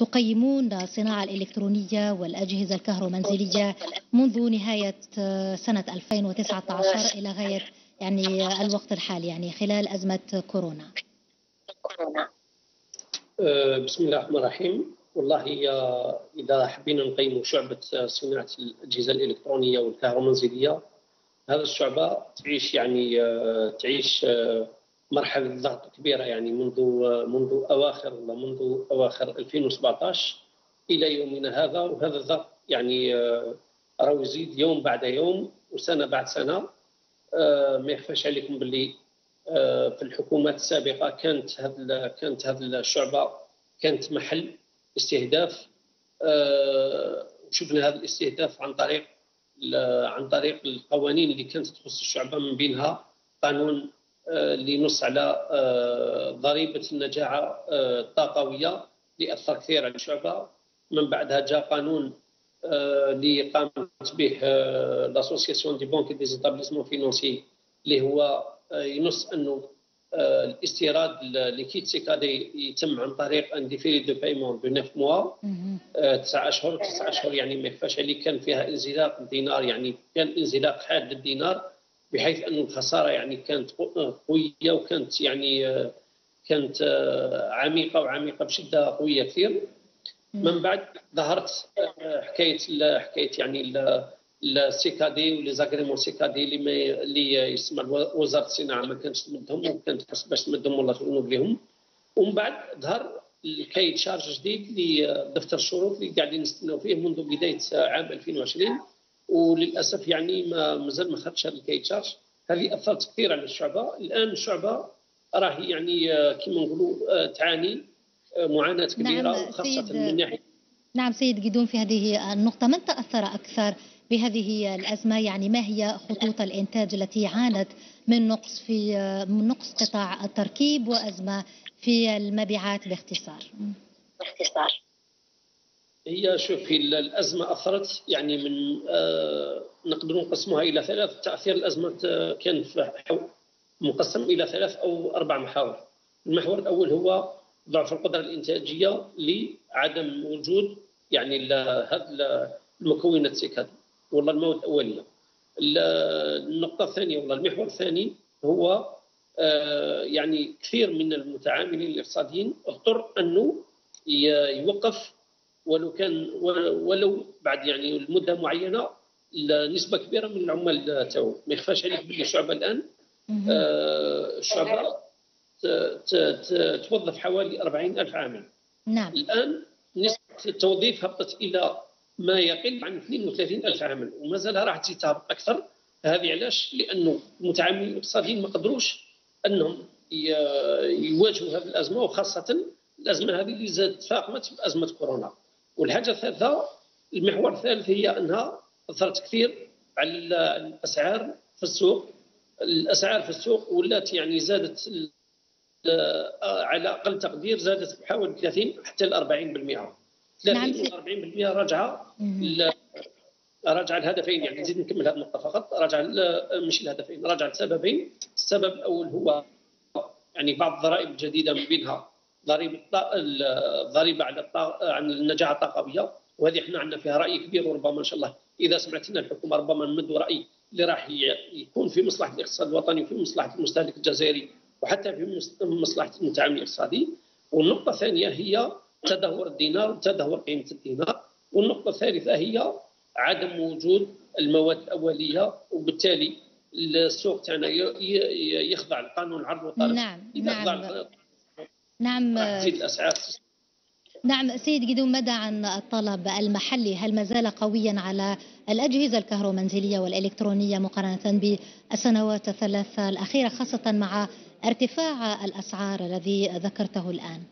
تقيمون الصناعة الإلكترونية والأجهزة الكهرومنزلية منذ نهاية سنة 2019 إلى غاية يعني الوقت الحالي، يعني خلال أزمة كورونا؟ بسم الله الرحمن الرحيم. والله إذا حبينا نقيموا شعبة صناعة الأجهزة الإلكترونية والكهرومنزلية، هذا الشعبة تعيش مرحلة ضغط كبيرة، يعني منذ أواخر 2017 إلى يومنا هذا. وهذا الضغط يعني راه يزيد يوم بعد يوم وسنة بعد سنة. ما يخفاش عليكم باللي في الحكومات السابقة كانت هذه الشعبة كانت محل استهداف. وشفنا هذا الاستهداف عن طريق القوانين اللي كانت تخص الشعبة، من بينها قانون اللي ينص على ضريبة النجاعة الطاقوية اللي أثر كثير على الشعبة. من بعدها جاء قانون اللي قامت به لاسوسياسيون دي بانك دي زيتابليسمون فينونسي، اللي هو ينص أنه الاستيراد لكيت سيكادي يتم عن طريق ان ديفيري دو بايمون دو 9 موا، 9 اشهر. يعني ما يخفاش عليك كان فيها انزلاق الدينار، يعني كان انزلاق حاد للدينار، بحيث أن الخسارة يعني كانت قوية، وكانت يعني كانت عميقة بشدة قوية كثير. من بعد ظهرت حكاية يعني السيكادي وليزاغريمون سيكادي اللي يسمى وزارة الصناعة ما كانتش تمدهم، وكانت باش تمدهم والله تنوب لهم. ومن بعد ظهر الكايد شارج جديد لدفتر الشروط اللي قاعدين نستناو فيه منذ بداية عام 2020، وللأسف يعني مازال ما خدش هذا الكايد شارج. هذه أثرت كثير على الشعبة. الآن الشعبة راهي يعني كما نقولوا تعاني معاناة كبيرة. نعم خاصة من ناحية. نعم سيد جدون، في هذه النقطة من تأثر أكثر بهذه الأزمة؟ يعني ما هي خطوط الإنتاج التي عانت من نقص قطاع التركيب وأزمة في المبيعات باختصار؟ هي شوفي، الأزمة أثرت يعني من نقدر نقسمها إلى ثلاث. تأثير الأزمة كان مقسم إلى 3 أو 4 محاور. المحور الأول هو ضعف القدرة الإنتاجية لعدم وجود يعني هذه المكونات السكاد والله المواد الأولية. النقطة الثانية والله المحور الثاني هو يعني كثير من المتعاملين الاقتصاديين اضطر أنه يوقف ولو بعد يعني المدة معينة نسبة كبيرة من العمال تاعو. ما يخفاش عليك باللي الشعبة الآن الشعبة توظف حوالي 40,000 عامل. نعم. الآن نسبة التوظيف هبطت إلى ما يقل عن 32,000 عامل، وما زال راح تزيد تهبط أكثر. هذه علاش؟ لأنه المتعاملين الاقتصاديين ما قدروش أنهم يواجهوا هذه الأزمة، وخاصة الأزمة هذه اللي زادت فاقمت بأزمة كورونا. والحاجة الثالثة، المحور الثالث، هي أنها أثرت كثير على الأسعار في السوق. الأسعار في السوق ولات يعني زادت على أقل تقدير زادت بحوالي 30 حتى ل 40%. 30 و 40% راجع الهدفين. يعني نزيد نكمل هذه النقطة فقط. راجع مش الهدفين، راجع لسببين. السبب الأول هو يعني بعض الضرائب الجديدة، من بينها الضريبة عن النجاعة الطاقوية، وهذه احنا عندنا فيها رأي كبير. وربما إن شاء الله إذا سمعتنا الحكومة ربما نمدوا رأي اللي راح يكون في مصلحة الاقتصاد الوطني وفي مصلحة المستهلك الجزائري وحتى في مصلحة المتعامل الاقتصادي. والنقطة الثانية هي تدهور الدينار وتدهور قيمة الدينار. والنقطة الثالثة هي عدم وجود المواد الأولية، وبالتالي السوق تاعنا يخضع لقانون العرض والطلب. نعم. تزيد الأسعار. نعم سيد جدون، ماذا عن الطلب المحلي؟ هل ما زال قويا على الأجهزة الكهرومنزلية والإلكترونية مقارنة بالسنوات الثلاثة الأخيرة، خاصة مع ارتفاع الأسعار الذي ذكرته الآن؟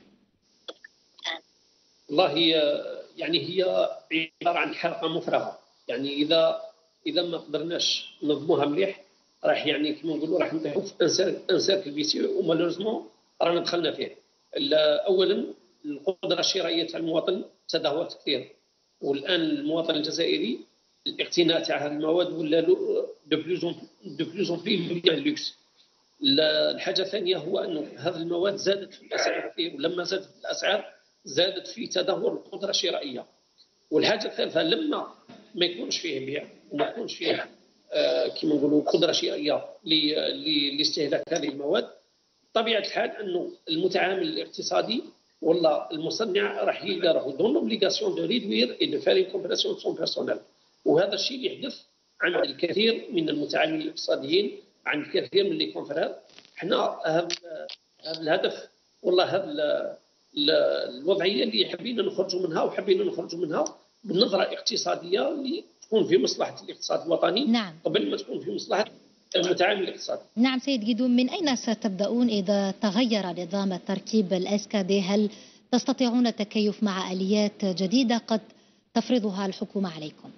والله يعني هي عبارة عن حلقة مفرغة. يعني إذا ما قدرناش ننظموها مليح راح يعني كما نقولوا راح نطيحوا في انسيركل فيسيو، ومالوريزمون رانا دخلنا فيه. أولا القدرة الشرائية تاع المواطن تدهورت كثير، والآن المواطن الجزائري الاقتناء تاع هذه المواد ولا دو بلوزون بلي لوكس. الحاجة الثانية هو أنه هذه المواد زادت في الأسعار كثير، ولما زادت الأسعار زادت في تدهور القدره الشرائيه. والحاجه الثالثه لما ما يكونش فيه بيع وما يكونش فيه كما نقولوا قدره شرائيه لاستهلاك هذه المواد، طبيعه الحال انه المتعامل الاقتصادي ولا المصنع راح يلقى دون اوبليغاسيون دو ريدوير اي دو فير اون كومبراسيون سون بيرسونيل. وهذا الشيء اللي يحدث عند الكثير من المتعاملين الاقتصاديين، عند الكثير من لي كونفرير. حنا هذا الهدف والله هذا الوضعيه اللي حبينا نخرجوا منها، وحبينا نخرجوا منها بنظره اقتصاديه اللي تكون في مصلحه الاقتصاد الوطني. نعم. قبل ما تكون في مصلحه المتعامل الاقتصادي. نعم سيد جيدون، من أين ستبدأون إذا تغير نظام التركيب الأسكادي؟ هل تستطيعون التكيف مع آليات جديدة قد تفرضها الحكومة عليكم؟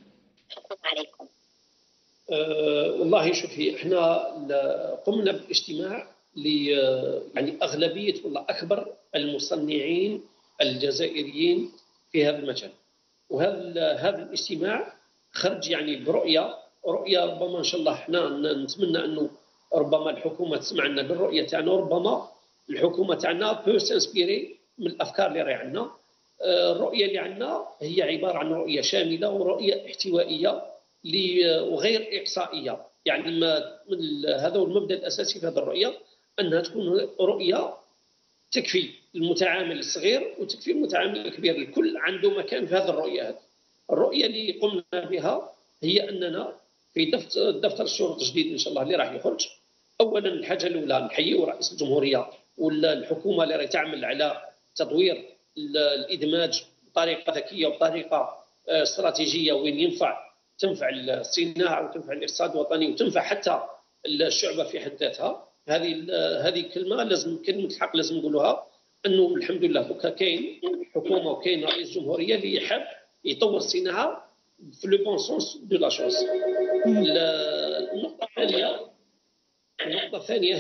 والله شوفي، احنا قمنا باجتماع يعني أغلبية ولا أكبر المصنعين الجزائريين في هذا المجال، وهذا الاجتماع خرج يعني برؤية ربما إن شاء الله احنا نتمنى أنه ربما الحكومة تسمع لنا بالرؤية تاعنا، ربما الحكومة تاعنا بو سانسبيري من الأفكار اللي راهي عندنا. الرؤية اللي عندنا هي عبارة عن رؤية شاملة ورؤية احتوائية وغير إقصائية. يعني هذا هو المبدأ الأساسي في هذه الرؤية، أنها تكون رؤية تكفي المتعامل الصغير وتكفي المتعامل الكبير، الكل عنده مكان في هذه الرؤية. هذه الرؤية اللي قمنا بها هي أننا في دفتر الشروط الجديد إن شاء الله اللي راح يخرج، أولا الحاجة الأولى نحيي رئيس الجمهورية والحكومة اللي راهي تعمل على تطوير الإدماج بطريقة ذكية وبطريقة استراتيجية وين تنفع الصناعة وتنفع الاقتصاد الوطني وتنفع حتى الشعبة في حد ذاتها. هذه كلمة الحق لازم نقولوها، أنه الحمد لله بكا كاين حكومة وكاين رئيس جمهورية اللي يحب يطور الصناعة في لو بون سونس دو لا شوز. النقطة الثانية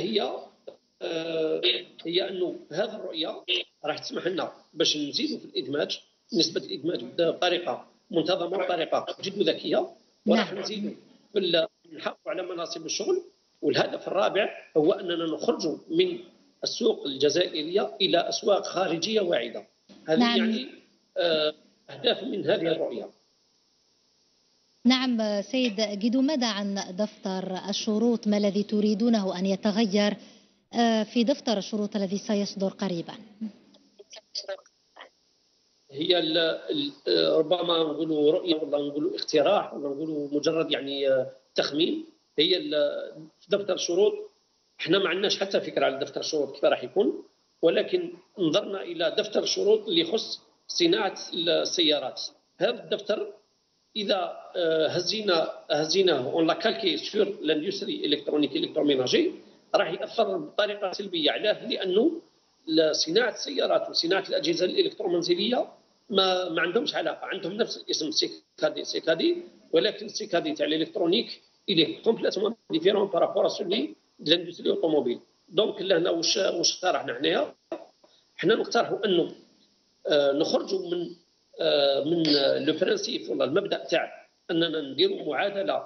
هي أنه هذه الرؤية راح تسمح لنا باش نزيدوا في الإدماج، نسبة الإدماج بطريقة منتظمة وبطريقة جد ذكية، وراح نزيدوا نحافظوا على مناصب الشغل. والهدف الرابع هو أننا نخرج من السوق الجزائرية إلى أسواق خارجية واعدة. هذه نعم. يعني أهداف من هذه الرؤية. نعم سيد جيدو، ماذا عن دفتر الشروط؟ ما الذي تريدونه أن يتغير في دفتر الشروط الذي سيصدر قريبا؟ هي ربما نقولوا رؤية ولا نقولوا اقتراح ولا نقولوا مجرد يعني تخمين. هي دفتر الشروط احنا ما عندناش حتى فكرة على دفتر الشروط كيف راح يكون، ولكن نظرنا إلى دفتر الشروط اللي يخص صناعة السيارات. هذا الدفتر إذا هزيناه اون لا كالكي سور لاندستري الكترونيك الكتروميناجي راح يأثر بطريقة سلبية. علاه؟ لأنه صناعة السيارات وصناعة الأجهزة الإلكترومنزلية ما عندهمش علاقة، عندهم نفس الاسم سيكادي، ولكن السيكادي تاع الإلكترونيك إليه كومبليتمون ديفيرون بارابور سولي دو لاندستري أوتوموبيل. دونك لهنا واش اقترحنا حنايا؟ حنا نقترحوا أنه نخرجوا من لو برانسيب ولا المبدأ تاع أننا نديروا معادلة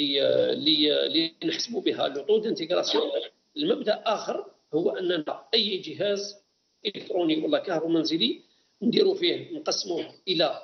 اللي نحسبوا بها لو طو دانتيغراسيون. المبدأ آخر هو أننا أي جهاز إلكتروني ولا كهرومنزلي نديروا فيه نقسموه إلى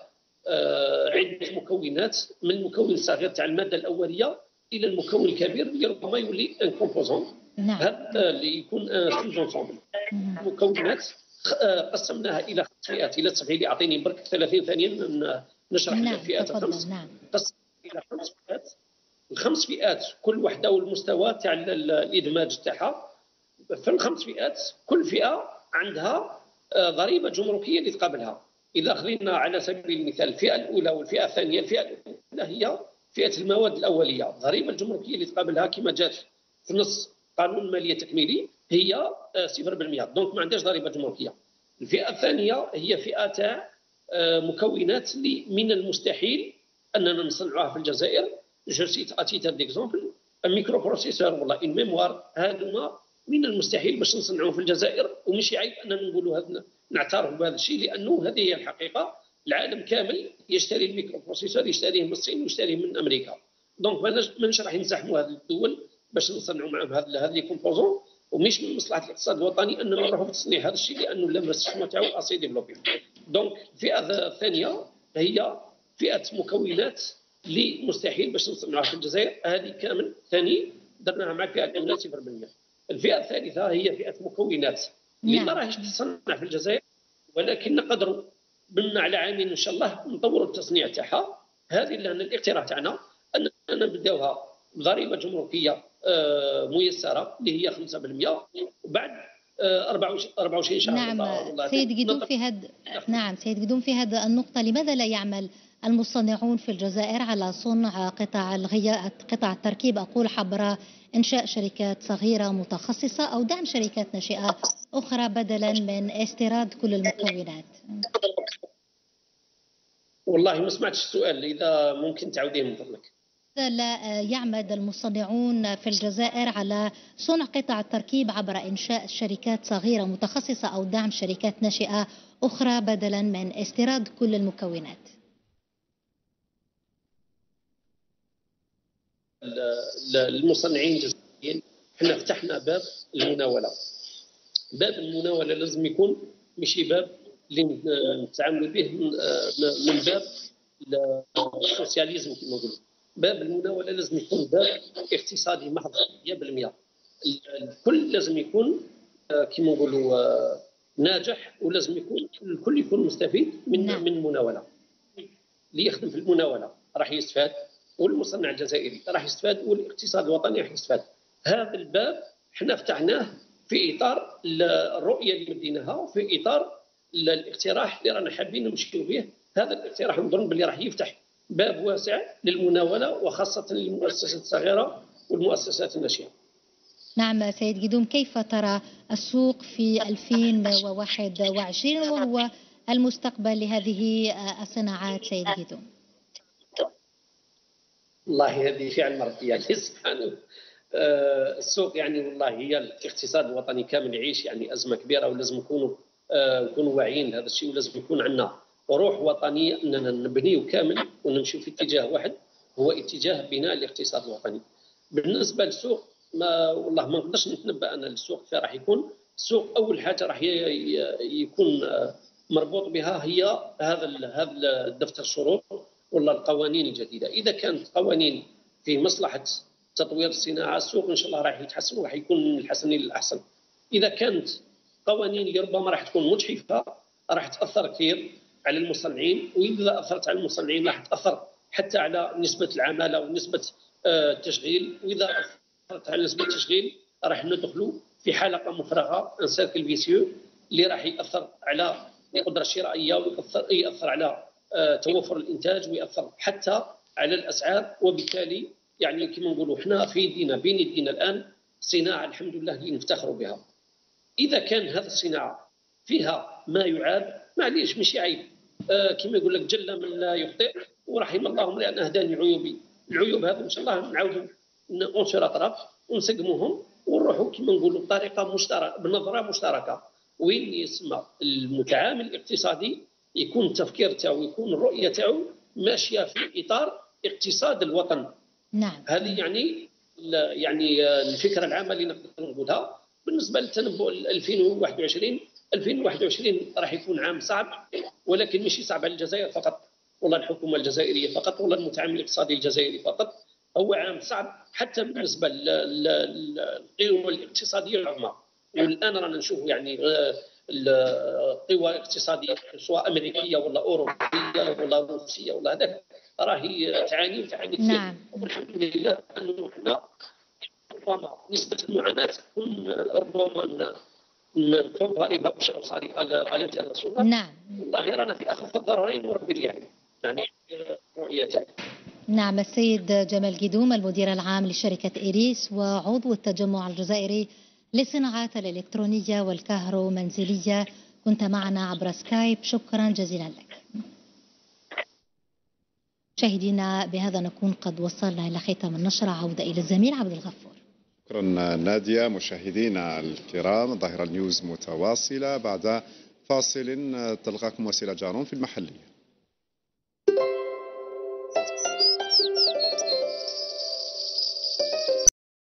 عدة مكونات، من المكون الصغير تاع المادة الأولية إلى المكون الكبير اللي ربما يولي ان كومبوزون. هذا اللي يكون سوز انسومبل. مكونات قسمناها إلى 5 فئات. إلى تسمحي لي أعطيني برك 30 ثانية نشرح الفئات الخمس. قسمنا إلى 5 فئات. ال5 فئات كل واحدة والمستوى تاع الإدماج تاعها. في ال5 فئات كل فئة عندها ضريبة جمركية اللي تقابلها. إذا أخذنا على سبيل المثال الفئة الأولى والفئة الثانية، الفئة الأولى هي فئة المواد الأولية، الضريبة الجمركية اللي تقابلها كما جات في نص قانون المالية التكميلي هي 0%، دونك ما عندهاش ضريبة جمركية. الفئة الثانية هي فئة تاع مكونات اللي من المستحيل أننا نصنعوها في الجزائر. جو سيت اتيتر ديكزومبل ميكرو بروسيسور ولا ان ميموار، هذوما من المستحيل باش نصنعوه في الجزائر، ومش عيب اننا نقولوا هذا نعترف بهذا الشيء، لانه هذه هي الحقيقه. العالم كامل يشتري الميكرو بروسيسور، يشتريه من الصين ويشتريه من امريكا. دونك ماناش راح نزاحموا هذه الدول باش نصنعوا معهم هذه لي كومبوزون، ومش من مصلحه الاقتصاد الوطني اننا نروحوا في تصنيع هذا الشيء، لانه الانفستيسمون تاعو اسي ديفلوبي. دونك الفئه الثانيه هي فئه مكونات اللي مستحيل باش نصنعوها في الجزائر، هذه كامل ثاني درناها مع الفئه الاولى 0%. الفئه الثالثه هي فئه مكونات اللي ما راهيش تصنع في الجزائر، ولكن نقدروا بنا على عامين ان شاء الله نطوروا التصنيع تاعها. هذه لان الاقتراح تاعنا اننا نبداوها بضريبه جمركيه ميسره اللي هي 5%، وبعد 24 شهر. نعم سيد قدوم في سيد قدوم في هذه النقطة، لماذا لا يعمل المصنعون في الجزائر على صنع قطع التركيب عبر إنشاء شركات صغيرة متخصصة أو دعم شركات ناشئة أخرى بدلا من استيراد كل المكونات؟ والله ما سمعتش السؤال، إذا ممكن تعوديه من فضلك. لا يعمد المصنعون في الجزائر على صنع قطع التركيب عبر إنشاء شركات صغيرة متخصصة أو دعم شركات ناشئة أخرى بدلا من استيراد كل المكونات؟ المصنعين الجزائريين احنا فتحنا باب المناولة. باب المناولة لازم يكون ماشي باب اللي نتعاملوا به من باب السوسياليزم كما نقولوا. باب المناولة لازم يكون باب اقتصادي محض 100%. الكل لازم يكون كما نقولوا ناجح، ولازم يكون الكل يكون مستفيد من المناولة. اللي يخدم في المناولة راح يستفاد، والمصنع الجزائري راح يستفاد، والاقتصاد الوطني راح يستفاد. هذا الباب احنا فتحناه في اطار الرؤيه اللي مديناها، وفي اطار الاقتراح اللي رانا حابين نمشيو به. هذا الاقتراح نظن باللي راح يفتح باب واسع للمناوله، وخاصه للمؤسسات الصغيره والمؤسسات الناشئه. نعم سيد قدوم، كيف ترى السوق في 2021 وهو المستقبل لهذه الصناعات سيد قدوم؟ والله هذه فعل مرضي يعني سبحانه. السوق يعني والله هي الاقتصاد الوطني كامل يعيش يعني ازمه كبيره، ولازم نكونوا واعيين لهذا الشيء، ولازم يكون عندنا روح وطنيه اننا نبنيو كامل ونمشي في اتجاه واحد، هو اتجاه بناء الاقتصاد الوطني. بالنسبه للسوق والله ما نقدرش نتنبأ انا السوق كيف راح يكون. السوق اول حاجه راح يكون مربوط بها هي هذا الدفتر الشروط ولا القوانين الجديده. اذا كانت قوانين في مصلحه تطوير الصناعه، السوق ان شاء الله راح يتحسن وراح يكون من الحسن للاحسن. اذا كانت قوانين اللي ربما راح تكون مجحفه راح تاثر كثير على المصنعين، واذا اثرت على المصنعين راح تاثر حتى على نسبه العماله ونسبه التشغيل، واذا اثرت على نسبه التشغيل راح ندخلوا في حلقه مفرغه ان سيركل فيسيو اللي راح ياثر على القدره الشرائيه، ويأثر على توفر الانتاج، ويأثر حتى على الاسعار. وبالتالي يعني كما نقولوا احنا في بين يدينا الان صناعه الحمد لله اللي نفتخروا بها. اذا كان هذه الصناعه فيها ما يعاب معليش ماشي عيب، كما يقول لك جل من لا يخطئ ورحم الله امرئ اهداني عيوبي. العيوب هذه ان شاء الله نعاودوا ننشر اطراف ونسقموهم ونروحوا كما نقولوا بطريقه مشتركه، بنظره مشتركه، وين يسمى المتعامل الاقتصادي يكون التفكير تاعو يكون الرؤيه تاعو ماشيه في اطار اقتصاد الوطن. نعم. هذه يعني الفكره العامه اللي نقدر نقولها. بالنسبه للتنبؤ 2021 راح يكون عام صعب، ولكن ماشي صعب على الجزائر فقط ولا الحكومه الجزائريه فقط ولا المتعامل الاقتصادي الجزائري فقط، هو عام صعب حتى بالنسبه للقوى الاقتصاديه العظمى. والان رانا نشوف يعني القوى الاقتصاديه سواء امريكيه ولا اوروبيه ولا روسيه ولا هذاك راهي تعاني كثير. نعم. والحمد لله انه احنا ربما نسبه المعاناه تكون ربما نكون غريبه مش صاري على الرسول. نعم. والله رانا في اخف الضررين وربي يعني رؤيتي. نعم. السيد جمال قدوم المدير العام لشركة إيريس وعضو التجمع الجزائري للصناعات الإلكترونية والكهرومنزلية، كنت معنا عبر سكايب، شكرا جزيلا لك. مشاهدينا بهذا نكون قد وصلنا إلى ختام النشرة، عودة إلى الزميل عبد الغفور. شكرا نادية. مشاهدينا الكرام، ظاهرة النيوز متواصلة بعد فاصل. تلقاكم وسيلة جارون في المحلية.